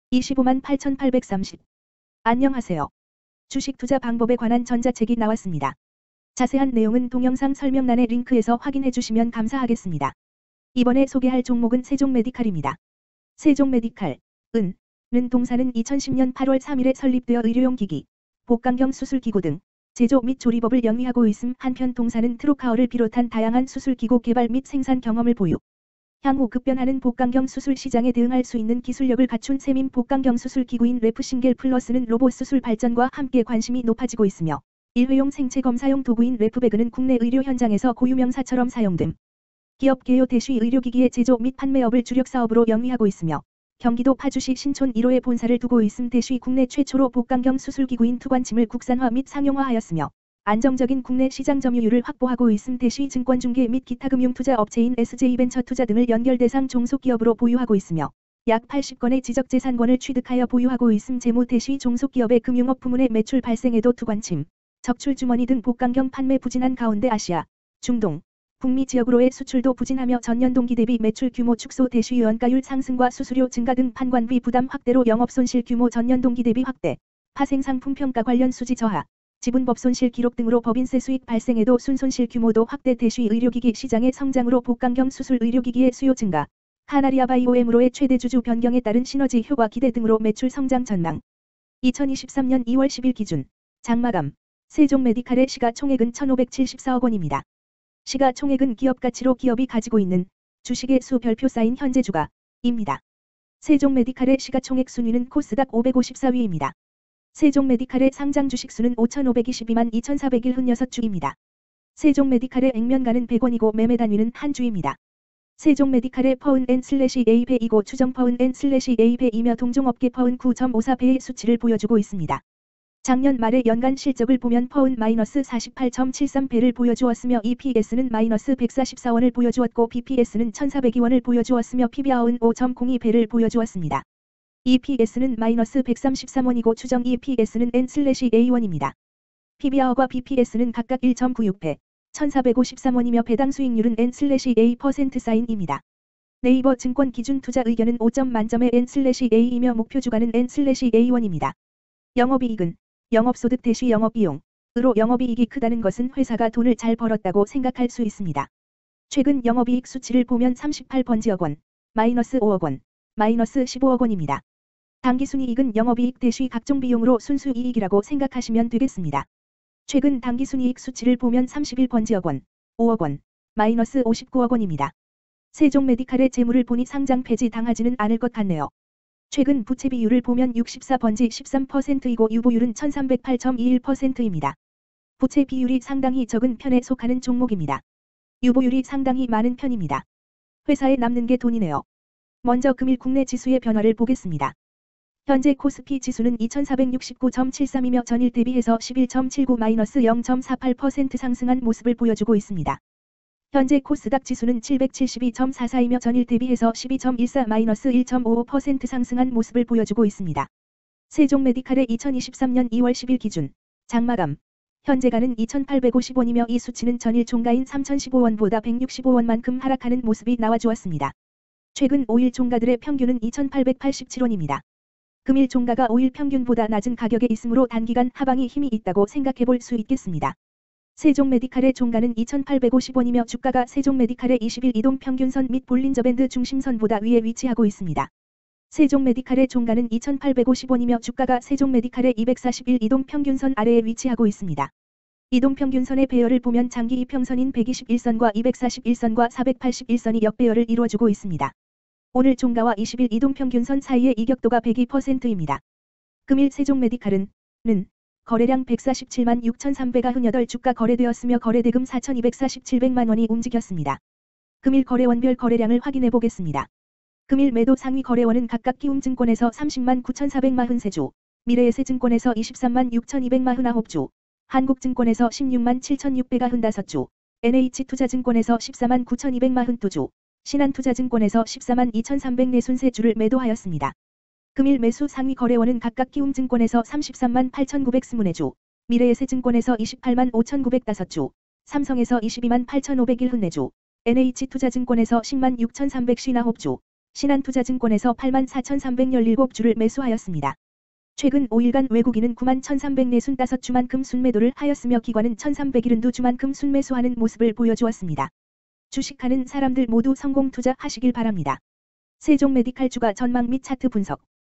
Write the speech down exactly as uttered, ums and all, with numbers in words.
이십오만 팔천팔백삼십. 안녕하세요. 주식 투자 방법에 관한 전자책이 나왔습니다. 자세한 내용은 동영상 설명란의 링크에서 확인해 주시면 감사하겠습니다. 이번에 소개할 종목은 세종메디칼입니다. 세종메디칼, 은, 는 동사는 이천십 년 팔월 삼일에 설립되어 의료용 기기, 복강경 수술기구 등 제조 및 조리법을 영위하고 있음. 한편 동사는 트로카어를 비롯한 다양한 수술기구 개발 및 생산 경험을 보유. 향후 급변하는 복강경 수술 시장에 대응할 수 있는 기술력을 갖춘 세민 복강경 수술기구인 레프싱겔 플러스는 로봇 수술 발전과 함께 관심이 높아지고 있으며 일회용 생체 검사용 도구인 레프배그는 국내 의료 현장에서 고유명사처럼 사용됨. 기업 개요 대쉬 의료기기의 제조 및 판매업을 주력 사업으로 영위하고 있으며 경기도 파주시 신촌 일 호에 본사를 두고 있음. 대쉬 국내 최초로 복강경 수술기구인 투관침을 국산화 및 상용화하였으며 안정적인 국내 시장 점유율을 확보하고 있음. 대쉬 증권중개 및 기타 금융투자 업체인 에스제이벤처투자 등을 연결 대상 종속기업으로 보유하고 있으며 약 팔십 건의 지적재산권을 취득하여 보유하고 있음. 재무 대쉬 종속기업의 금융업 부문의 매출 발생에도 투관침, 적출주머니 등 복강경 판매 부진한 가운데 아시아, 중동, 북미 지역으로의 수출도 부진하며 전년 동기 대비 매출 규모 축소, 대쉬 원가율 상승과 수수료 증가 등 판관비 부담 확대로 영업손실 규모 전년 동기 대비 확대, 파생상품 평가 관련 수지 저하, 지분법 손실 기록 등으로 법인세 수익 발생에도 순손실 규모도 확대. 대쉬 의료기기 시장의 성장으로 복강경 수술 의료기기의 수요 증가, 카나리아 바이오엠으로의 최대 주주 변경에 따른 시너지 효과 기대 등으로 매출 성장 전망. 이천이십삼 년 이월 십일 기준 장마감 세종메디칼의 시가총액은 천오백칠십사억 원입니다. 시가총액은 기업가치로 기업이 가지고 있는 주식의 수 별표 쌓인 현재 주가입니다. 세종메디칼의 시가총액 순위는 코스닥 오백오십사 위입니다. 세종메디칼의 상장 주식수는 오천오백이십이만 이천사백칠십육 주입니다. 세종메디칼의 액면가는 백 원이고 매매 단위는 한 주입니다. 세종메디칼의 퍼은 엔 슬래시 에이 배이고 추정 퍼은 엔 슬래시 에이 배이며 동종업계 퍼은 구 점 오사 배의 수치를 보여주고 있습니다. 작년 말의 연간 실적을 보면 퍼은 마이너스 사십팔 점 칠삼 배를 보여주었으며 이피에스는 마이너스 백사십사 원을 보여주었고 비피에스는 천사백이 원을 보여주었으며 피비알은 오 점 공이 배를 보여주었습니다. 이피에스는 마이너스 백삼십삼 원이고 추정 이피에스는 엔 슬래시 에이 원입니다. 피비알과 비피에스는 각각 일 점 구육 배, 천사백오십삼 원이며 배당 수익률은 엔 슬래시 에이 퍼센트 사인입니다. 네이버 증권 기준 투자 의견은 오 점 만점의 엔 슬래시 에이이며 목표 주가는 엔 슬래시 에이 원입니다. 영업이익은 영업소득 대쉬 영업비용으로 영업이익이 크다는 것은 회사가 돈을 잘 벌었다고 생각할 수 있습니다. 최근 영업이익 수치를 보면 삼십팔 번지억 원, 마이너스 오억 원, 마이너스 십오억 원입니다. 당기순이익은 영업이익 대쉬 각종 비용으로 순수이익이라고 생각하시면 되겠습니다. 최근 당기순이익 수치를 보면 삼십일 번지억 원, 오억 원, 마이너스 오십구억 원입니다. 세종메디칼의 재물을 보니 상장 폐지 당하지는 않을 것 같네요. 최근 부채 비율을 보면 육십사 번지 십삼 퍼센트이고 유보율은 천삼백팔 점 이일 퍼센트입니다. 부채 비율이 상당히 적은 편에 속하는 종목입니다. 유보율이 상당히 많은 편입니다. 회사에 남는 게 돈이네요. 먼저 금일 국내 지수의 변화를 보겠습니다. 현재 코스피 지수는 이천사백육십구 점 칠삼이며 전일 대비해서 십일 점 칠구 마이너스 영 점 사팔 퍼센트 상승한 모습을 보여주고 있습니다. 현재 코스닥 지수는 칠백칠십이 점 사사이며 전일 대비해서 십이 점 일사 마이너스 일 점 오오 퍼센트 상승한 모습을 보여주고 있습니다. 세종메디칼의 이천이십삼 년 이월 십일 기준 장마감 현재가는 이천팔백오십 원이며 이 수치는 전일 종가인 삼천십오 원보다 백육십오 원만큼 하락하는 모습이 나와주었습니다. 최근 오 일 종가들의 평균은 이천팔백팔십칠 원입니다. 금일 종가가 오 일 평균보다 낮은 가격에 있으므로 단기간 하방이 힘이 있다고 생각해볼 수 있겠습니다. 세종메디칼의 종가는 이천팔백오십 원이며 주가가 세종메디칼의 이십 일 이동평균선 및 볼린저밴드 중심선보다 위에 위치하고 있습니다. 세종메디칼의 종가는 이천팔백오십 원이며 주가가 세종메디칼의 이백사십일 이동평균선 아래에 위치하고 있습니다. 이동평균선의 배열을 보면 장기 이평선인 백이십일 선과 이백사십일 선과 사백팔십일 선이 역배열을 이루어주고 있습니다. 오늘 종가와 이십 일 이동평균선 사이의 이격도가 백이 퍼센트입니다. 금일 세종메디칼은 는 거래량 백사십칠만 육천삼백구십팔 주가 거래되었으며 거래대금 사천이백사십칠백만 원이 움직였습니다. 금일 거래원별 거래량을 확인해 보겠습니다. 금일 매도 상위 거래원은 각각 키움증권에서 삼십만 구천사백사십삼 주, 미래에셋증권에서 이십삼만 육천이백사십구 주, 한국증권에서 십육만 칠천육백구십오 주, 엔에이치투자증권에서 십사만 구천이백사십이 주, 신한투자증권에서 십사만 이천삼백사십삼 주를 매도하였습니다. 금일 매수 상위 거래원은 각각 키움증권에서 삼십삼만 팔천구백이십 주, 미래에셋증권에서 이십팔만 오천구백오 주, 삼성에서 이십이만 팔천오백십사 주, 엔에이치투자증권에서 십만 육천삼백오십구 주, 신한투자증권에서 팔만 사천삼백십칠 주를 매수하였습니다. 최근 오 일간 외국인은 구만 천삼백사십오 주만큼 순매도를 하였으며 기관은 천삼백칠십이 주만큼 순매수하는 모습을 보여주었습니다. 주식하는 사람들 모두 성공 투자하시길 바랍니다. 세종메디칼 주가 전망 및 차트 분석